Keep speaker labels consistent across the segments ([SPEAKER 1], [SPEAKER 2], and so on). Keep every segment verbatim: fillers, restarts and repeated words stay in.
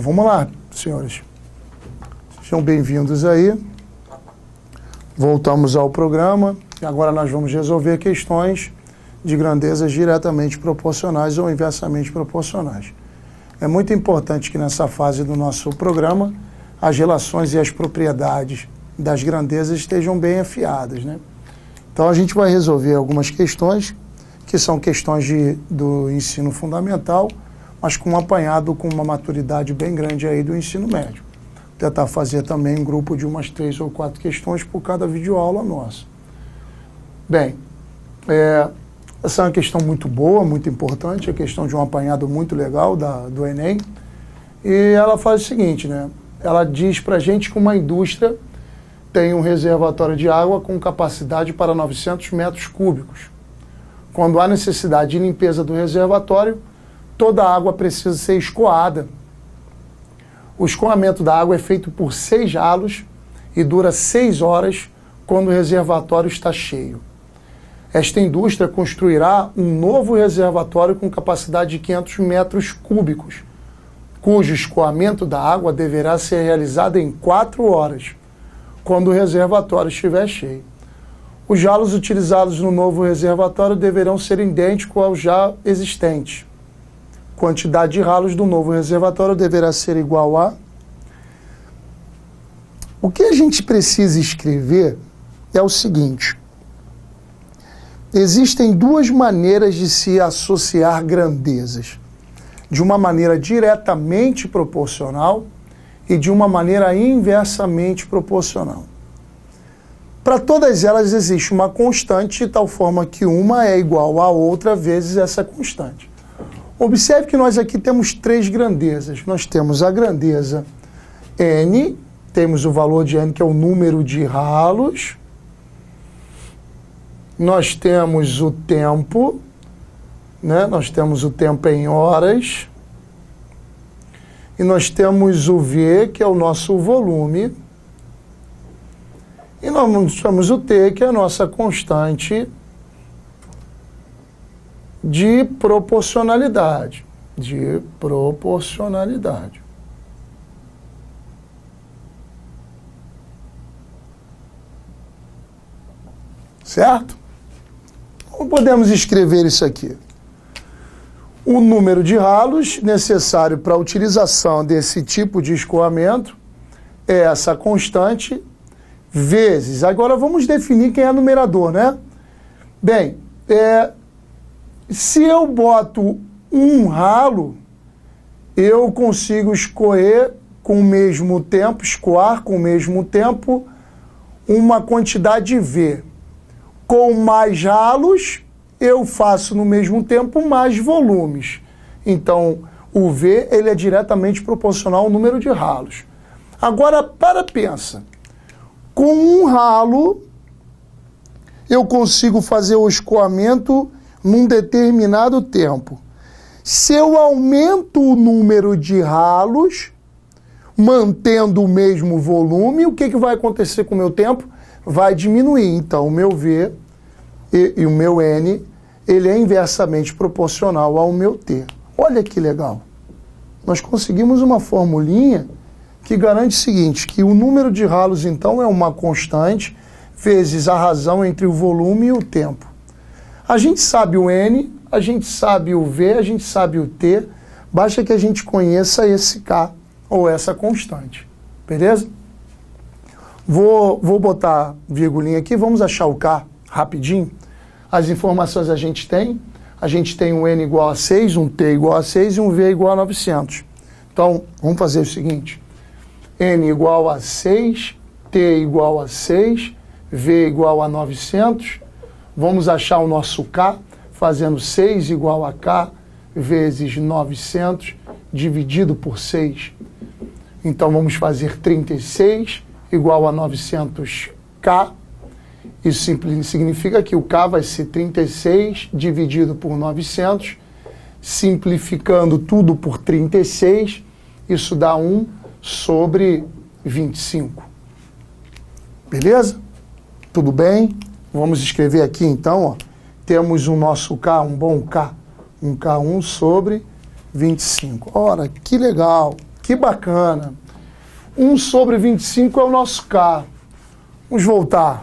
[SPEAKER 1] vamos lá, senhores. Sejam bem-vindos aí. Voltamos ao programa. E agora nós vamos resolver questões de grandezas diretamente proporcionais ou inversamente proporcionais. É muito importante que nessa fase do nosso programa as relações e as propriedades das grandezas estejam bem afiadas, né? Então a gente vai resolver algumas questões que são questões de, do ensino fundamental, mas com um apanhado com uma maturidade bem grande aí do ensino médio. Tentar fazer também um grupo de umas três ou quatro questões por cada videoaula nossa. Bem, é, essa é uma questão muito boa, muito importante, a questão de um apanhado muito legal da, do Enem. E ela faz o seguinte, né? Ela diz pra gente que uma indústria tem um reservatório de água com capacidade para novecentos metros cúbicos. Quando há necessidade de limpeza do reservatório, toda a água precisa ser escoada. O escoamento da água é feito por seis ralos e dura seis horas quando o reservatório está cheio. Esta indústria construirá um novo reservatório com capacidade de quinhentos metros cúbicos, cujo escoamento da água deverá ser realizado em quatro horas, quando o reservatório estiver cheio. Os ralos utilizados no novo reservatório deverão ser idênticos aos já existentes. Quantidade de ralos do novo reservatório deverá ser igual a... O que a gente precisa escrever é o seguinte. Existem duas maneiras de se associar grandezas. De uma maneira diretamente proporcional e de uma maneira inversamente proporcional. Para todas elas existe uma constante de tal forma que uma é igual a outra vezes essa constante. Observe que nós aqui temos três grandezas. Nós temos a grandeza N, temos o valor de N, que é o número de ralos. Nós temos o tempo, né? Nós temos o tempo em horas. E nós temos o V, que é o nosso volume. E nós temos o T, que é a nossa constante de proporcionalidade. De proporcionalidade. Certo? Como podemos escrever isso aqui? O número de ralos necessário para a utilização desse tipo de escoamento é essa constante vezes. Agora vamos definir quem é numerador, né? Bem, é, se eu boto um ralo, eu consigo escoer com o mesmo tempo, escoar com o mesmo tempo, uma quantidade V. Com mais ralos, eu faço no mesmo tempo mais volumes. Então, o V ele é diretamente proporcional ao número de ralos. Agora, para, pensa. Com um ralo, eu consigo fazer o escoamento num determinado tempo. Se eu aumento o número de ralos, mantendo o mesmo volume, o que, que vai acontecer com o meu tempo? Vai diminuir. Então, o meu V e, e o meu N, ele é inversamente proporcional ao meu T. Olha que legal. Nós conseguimos uma formulinha que garante o seguinte, que o número de ralos, então, é uma constante vezes a razão entre o volume e o tempo. A gente sabe o N, a gente sabe o V, a gente sabe o T, basta que a gente conheça esse K, ou essa constante. Beleza? Vou, vou botar virgulinha aqui, vamos achar o K rapidinho. As informações a gente tem, a gente tem um N igual a seis, um T igual a seis e um V igual a novecentos. Então, vamos fazer o seguinte, N igual a seis, T igual a seis, V igual a novecentos, vamos achar o nosso K, fazendo seis igual a K vezes novecentos, dividido por seis. Então, vamos fazer trinta e seis igual a novecentos K. Isso significa que o K vai ser trinta e seis dividido por novecentos, simplificando tudo por trinta e seis, isso dá um sobre vinte e cinco. Beleza? Tudo bem? Vamos escrever aqui então, ó. Temos o nosso K, um bom K, um K um sobre vinte e cinco. Ora, que legal, que bacana. um sobre vinte e cinco é o nosso K. Vamos voltar.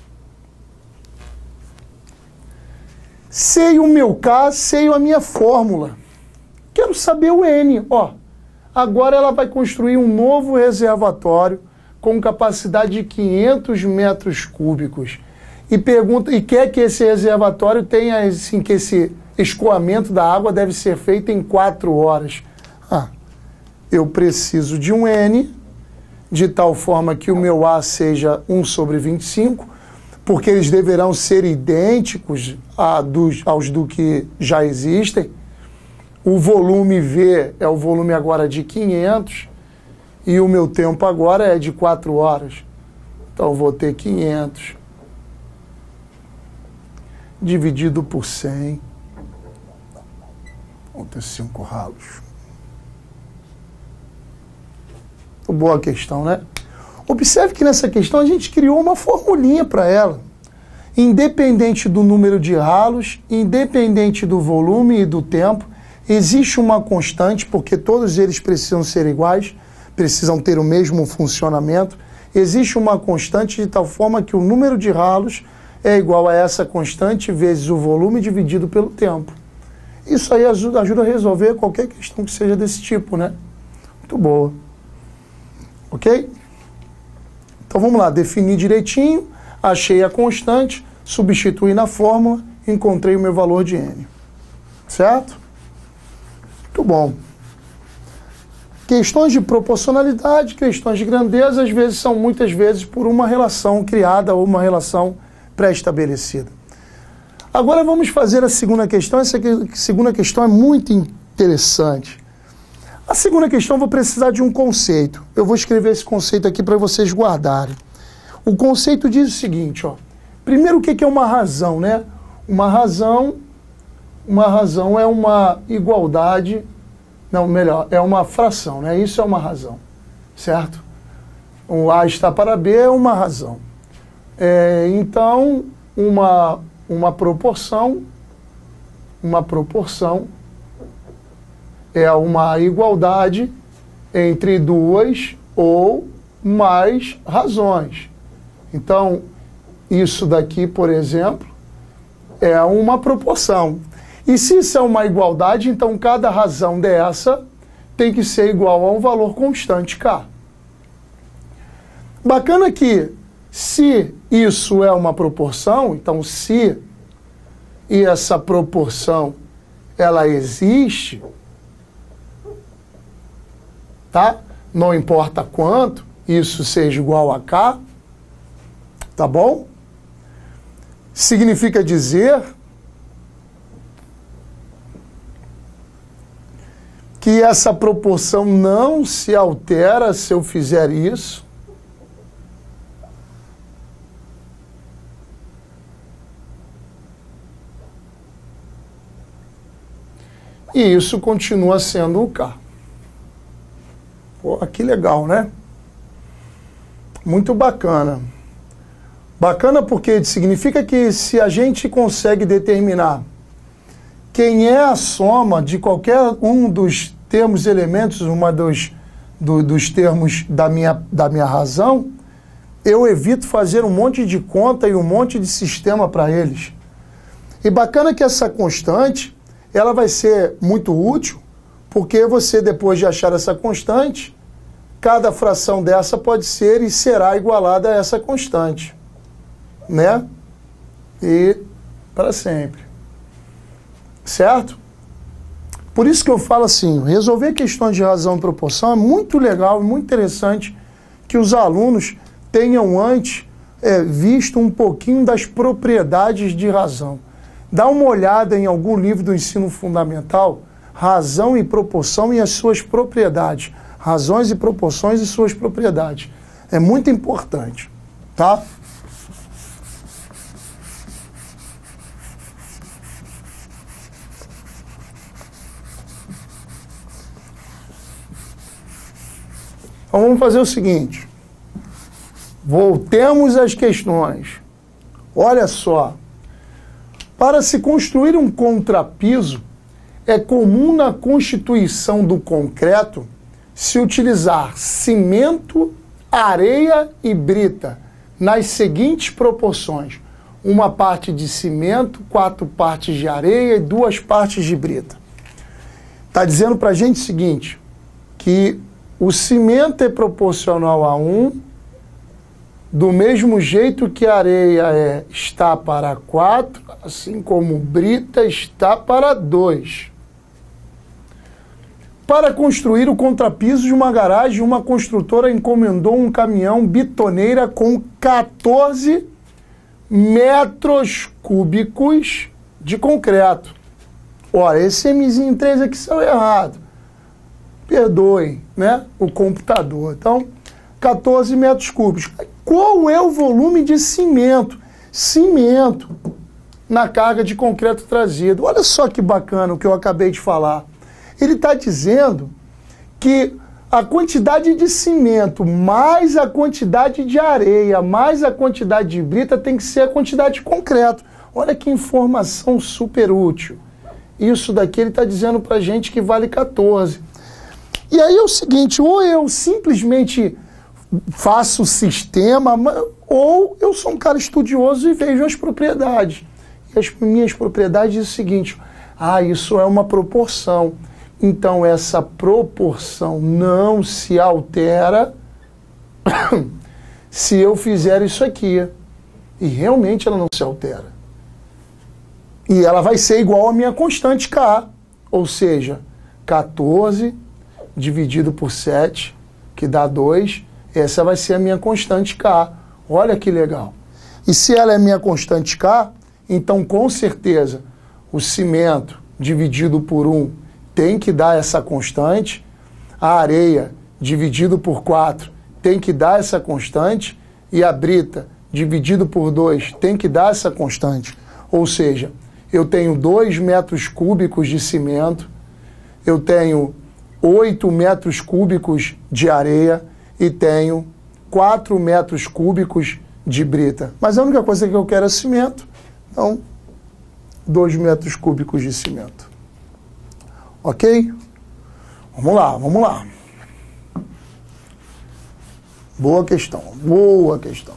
[SPEAKER 1] Sei o meu K, sei a minha fórmula. Quero saber o N. Ó, agora ela vai construir um novo reservatório com capacidade de quinhentos metros cúbicos. E, pergunta, e quer que esse reservatório tenha, assim, que esse escoamento da água deve ser feito em quatro horas. Ah, eu preciso de um N, de tal forma que o meu A seja um sobre vinte e cinco, porque eles deverão ser idênticos a dos, aos do que já existem. O volume V é o volume agora de quinhentos, e o meu tempo agora é de quatro horas. Então eu vou ter quinhentos dividido por cem. Vão ter cinco ralos. Boa questão, né? Observe que nessa questão a gente criou uma formulinha para ela. Independente do número de ralos, independente do volume e do tempo, existe uma constante, porque todos eles precisam ser iguais, precisam ter o mesmo funcionamento. Existe uma constante de tal forma que o número de ralos é igual a essa constante vezes o volume dividido pelo tempo. Isso aí ajuda, ajuda a resolver qualquer questão que seja desse tipo, né? Muito boa. Ok? Então vamos lá, definir direitinho, achei a constante, substituí na fórmula, encontrei o meu valor de N. Certo? Muito bom. Questões de proporcionalidade, questões de grandeza, às vezes são muitas vezes por uma relação criada ou uma relação pré-estabelecida. Agora vamos fazer a segunda questão. Essa segunda questão é muito interessante. A segunda questão eu vou precisar de um conceito. Eu vou escrever esse conceito aqui para vocês guardarem. O conceito diz o seguinte, ó. Primeiro, o que é uma razão, né? Uma razão, uma razão é uma igualdade, não, melhor, é uma fração, né? Isso é uma razão, certo? O A está para B é uma razão. É, então, uma, uma proporção, uma proporção é uma igualdade entre duas ou mais razões. Então, isso daqui, por exemplo, é uma proporção. E se isso é uma igualdade, então cada razão dessa tem que ser igual a um valor constante K. Bacana que, se isso é uma proporção, então se e essa proporção ela existe, tá? Não importa quanto, isso seja igual a K, tá bom? Significa dizer que essa proporção não se altera se eu fizer isso. E isso continua sendo o K. Pô, que legal, né? Muito bacana. Bacana porque significa que se a gente consegue determinar quem é a soma de qualquer um dos termos elementos, uma dos, do, dos termos da minha, da minha razão, eu evito fazer um monte de conta e um monte de sistema para eles. E bacana que essa constante, ela vai ser muito útil, porque você, depois de achar essa constante, cada fração dessa pode ser e será igualada a essa constante, né? E para sempre. Certo? Por isso que eu falo assim, resolver questões de razão e proporção é muito legal, muito interessante que os alunos tenham antes é, visto um pouquinho das propriedades de razão. Dá uma olhada em algum livro do ensino fundamental, razão e proporção e as suas propriedades. Razões e proporções e suas propriedades. É muito importante, tá? Então vamos fazer o seguinte. Voltemos às questões. Olha só. Para se construir um contrapiso, é comum na constituição do concreto se utilizar cimento, areia e brita nas seguintes proporções: uma parte de cimento, quatro partes de areia e duas partes de brita. Está dizendo para a gente o seguinte, que o cimento é proporcional a um, do mesmo jeito que a areia é, está para quatro, assim como brita está para dois. Para construir o contrapiso de uma garagem, uma construtora encomendou um caminhão bitoneira com quatorze metros cúbicos de concreto. Ora, esse Mzinho três aqui saiu errado. Perdoem, né? O computador. Então, quatorze metros cúbicos. Qual é o volume de cimento? Cimento na carga de concreto trazido. Olha só que bacana o que eu acabei de falar. Ele está dizendo que a quantidade de cimento mais a quantidade de areia mais a quantidade de brita tem que ser a quantidade de concreto. Olha que informação super útil. Isso daqui ele está dizendo para a gente que vale quatorze. E aí é o seguinte, ou eu simplesmente faço o sistema, ou eu sou um cara estudioso e vejo as propriedades. E as minhas propriedades dizem o seguinte, ah, isso é uma proporção. Então, essa proporção não se altera se eu fizer isso aqui. E realmente ela não se altera. E ela vai ser igual à minha constante K. Ou seja, quatorze dividido por sete, que dá dois. Essa vai ser a minha constante K. Olha que legal. E se ela é minha constante K, então com certeza o cimento dividido por um tem que dar essa constante, a areia dividido por quatro tem que dar essa constante e a brita dividido por dois tem que dar essa constante. Ou seja, eu tenho dois metros cúbicos de cimento, eu tenho oito metros cúbicos de areia e tenho quatro metros cúbicos de brita. Mas a única coisa que eu quero é cimento, então dois metros cúbicos de cimento. Ok? Vamos lá, vamos lá. Boa questão, boa questão.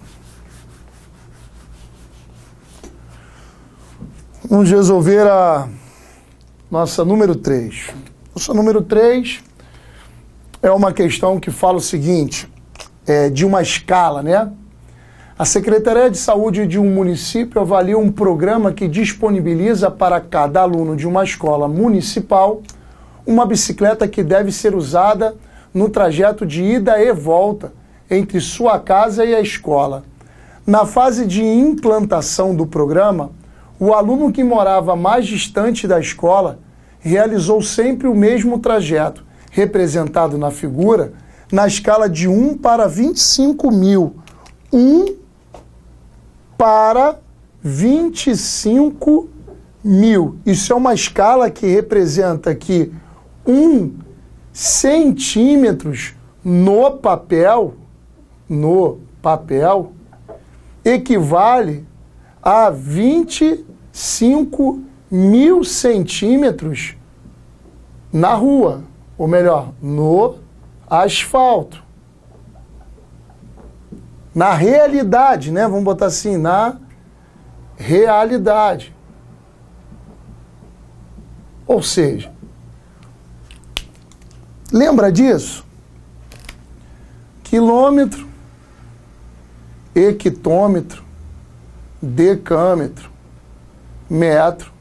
[SPEAKER 1] Vamos resolver a nossa número três. Nossa número três é uma questão que fala o seguinte, é, de uma escala, né? A Secretaria de Saúde de um município avalia um programa que disponibiliza para cada aluno de uma escola municipal uma bicicleta que deve ser usada no trajeto de ida e volta entre sua casa e a escola. Na fase de implantação do programa, o aluno que morava mais distante da escola realizou sempre o mesmo trajeto, representado na figura, na escala de um para vinte e cinco mil. um para vinte e cinco mil. Isso é uma escala que representa que um centímetros no papel, no papel, equivale a vinte e cinco mil centímetros na rua, ou melhor, no asfalto. Na realidade, né? Vamos botar assim, na realidade. Ou seja, lembra disso? Quilômetro, hectômetro, decâmetro, metro,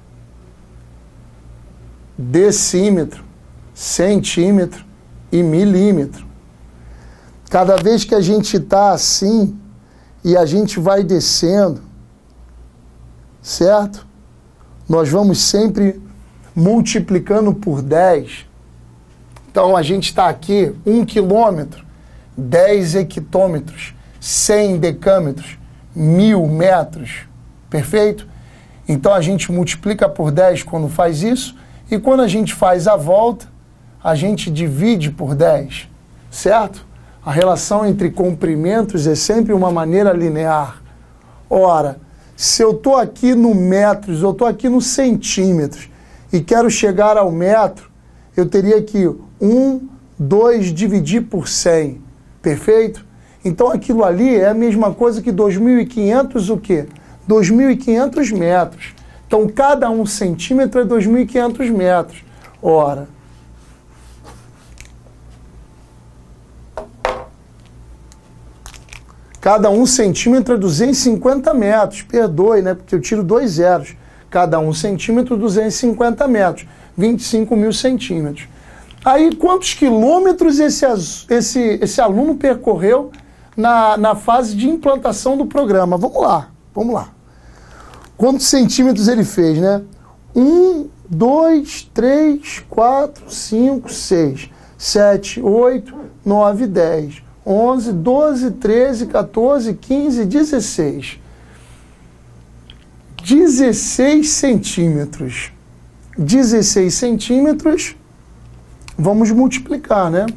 [SPEAKER 1] decímetro, centímetro e milímetro. Cada vez que a gente está assim e a gente vai descendo, certo? Nós vamos sempre multiplicando por dez. Então a gente está aqui, um quilômetro, dez hectômetros, cem decâmetros, mil metros. Perfeito? Então a gente multiplica por dez quando faz isso e quando a gente faz a volta, a gente divide por dez. Certo? A relação entre comprimentos é sempre uma maneira linear. Ora, se eu estou aqui no metros, eu estou aqui no centímetros e quero chegar ao metro, eu teria que um, dois dividir por cem, perfeito? Então aquilo ali é a mesma coisa que dois mil e quinhentos o quê? dois mil e quinhentos metros. Então cada um centímetro é dois mil e quinhentos metros. Ora, cada um centímetro é duzentos e cinquenta metros. Perdoe, né? Porque eu tiro dois zeros. Cada um centímetro, duzentos e cinquenta metros. vinte e cinco mil centímetros. Aí, quantos quilômetros esse, esse, esse aluno percorreu na, na fase de implantação do programa? Vamos lá, vamos lá. Quantos centímetros ele fez, né? Um, dois, três, quatro, cinco, seis, sete, oito, nove, dez, onze, doze, treze, quatorze, quinze, dezesseis. dezesseis centímetros. dezesseis centímetros, vamos multiplicar, né?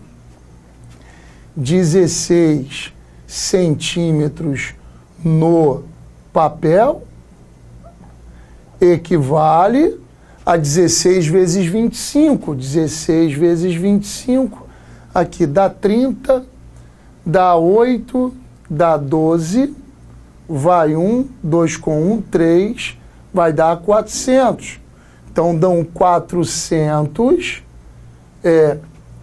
[SPEAKER 1] dezesseis centímetros no papel equivale a dezesseis vezes vinte e cinco. dezesseis vezes vinte e cinco, aqui dá trinta, dá oito, dá doze, vai um, dois com um, três, vai dar quatrocentos. Então, dão quatrocentos é,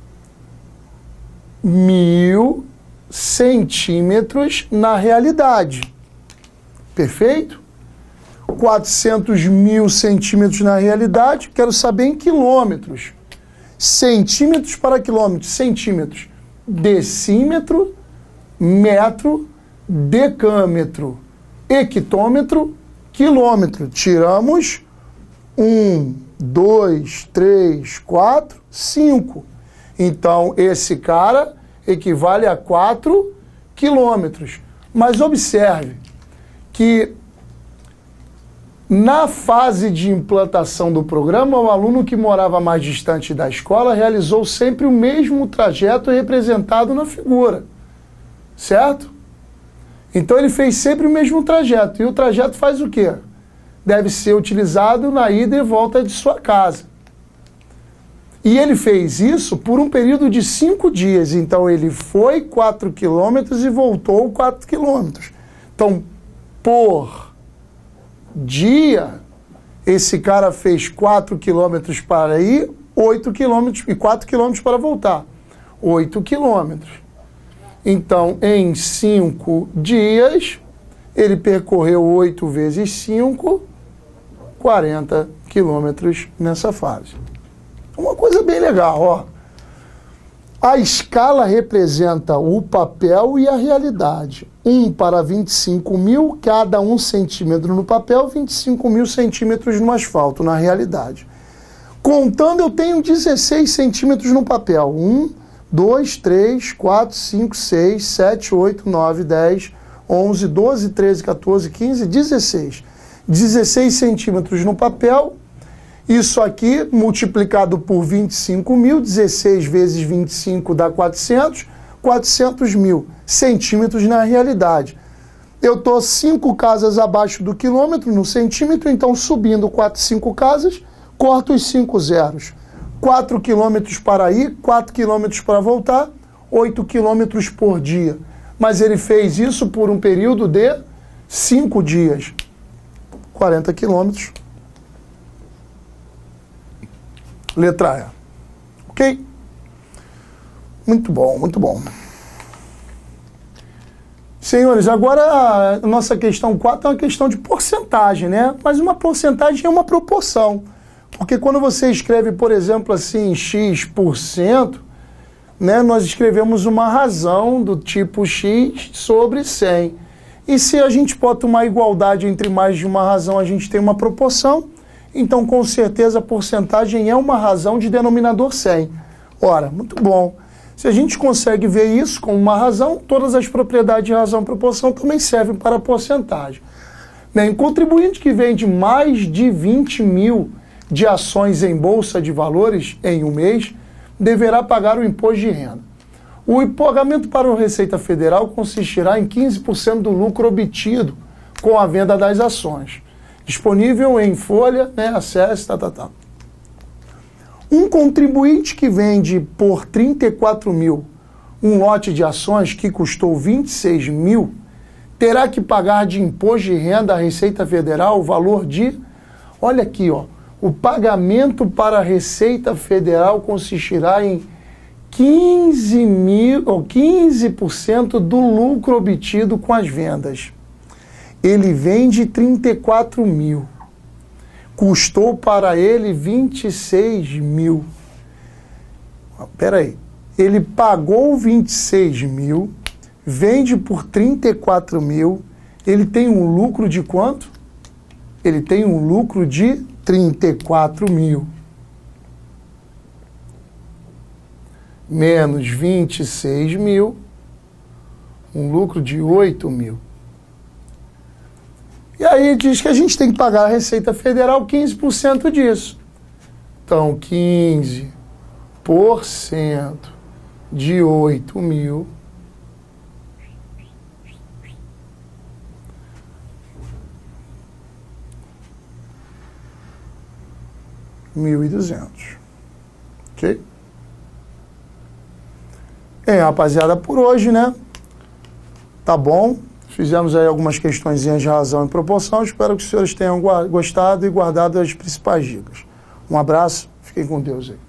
[SPEAKER 1] mil centímetros na realidade. Perfeito? quatrocentos mil centímetros na realidade, quero saber em quilômetros. Centímetros para quilômetros, centímetros. Decímetro, metro, decâmetro, hectômetro, quilômetro. Tiramos um, dois, três, quatro, cinco. Então, esse cara equivale a quatro quilômetros. Mas observe que na fase de implantação do programa, o aluno que morava mais distante da escola realizou sempre o mesmo trajeto representado na figura. Certo? Então ele fez sempre o mesmo trajeto. E o trajeto faz o quê? Deve ser utilizado na ida e volta de sua casa. E ele fez isso por um período de cinco dias. Então ele foi quatro quilômetros e voltou quatro quilômetros. Então, por dia, esse cara fez quatro quilômetros para ir, oito quilômetros e quatro quilômetros para voltar. oito quilômetros. Então, em cinco dias, ele percorreu oito vezes cinco, quarenta quilômetros nessa fase. Uma coisa bem legal, ó. A escala representa o papel e a realidade. um para vinte e cinco mil, cada um centímetro no papel, vinte e cinco mil centímetros no asfalto, na realidade. Contando, eu tenho dezesseis centímetros no papel. um, dois, três, quatro, cinco, seis, sete, oito, nove, dez, onze, doze, treze, quatorze, quinze, dezesseis. dezesseis centímetros no papel. Isso aqui multiplicado por vinte e cinco mil, dezesseis vezes vinte e cinco dá quatrocentos, quatrocentos mil centímetros na realidade. Eu estou cinco casas abaixo do quilômetro no centímetro, então subindo quatro, cinco casas, corto os cinco zeros. quatro quilômetros para ir, quatro quilômetros para voltar, oito quilômetros por dia. Mas ele fez isso por um período de cinco dias. quarenta quilômetros. Letra E. Ok? Muito bom, muito bom. Senhores, agora a nossa questão quatro é uma questão de porcentagem, né? Mas uma porcentagem é uma proporção. Porque quando você escreve, por exemplo, assim, X%, né, nós escrevemos uma razão do tipo X sobre cem. E se a gente bota uma igualdade entre mais de uma razão, a gente tem uma proporção. Então, com certeza, a porcentagem é uma razão de denominador cem. Ora, muito bom. Se a gente consegue ver isso como uma razão, todas as propriedades de razão e proporção também servem para a porcentagem. Bem, contribuinte que vende mais de vinte mil de ações em bolsa de valores em um mês, deverá pagar o imposto de renda. O pagamento para a Receita Federal consistirá em quinze por cento do lucro obtido com a venda das ações. Disponível em folha, né, acesso, tá, tá, tá. Um contribuinte que vende por trinta e quatro mil um lote de ações que custou vinte e seis mil, terá que pagar de imposto de renda à Receita Federal o valor de... Olha aqui, ó, o pagamento para a Receita Federal consistirá em quinze mil, ou quinze por cento do lucro obtido com as vendas. Ele vende trinta e quatro mil. Custou para ele vinte e seis mil. Espera aí. Ele pagou vinte e seis mil, vende por trinta e quatro mil, ele tem um lucro de quanto? Ele tem um lucro de trinta e quatro mil. Menos vinte e seis mil, um lucro de oito mil. E aí diz que a gente tem que pagar a Receita Federal quinze por cento disso. Então, quinze por cento de oito mil, mil e duzentos. Ok? Bem, rapaziada, por hoje, né? Tá bom? Fizemos aí algumas questõezinhas de razão e proporção. Espero que os senhores tenham gostado e guardado as principais dicas. Um abraço, fiquem com Deus aí.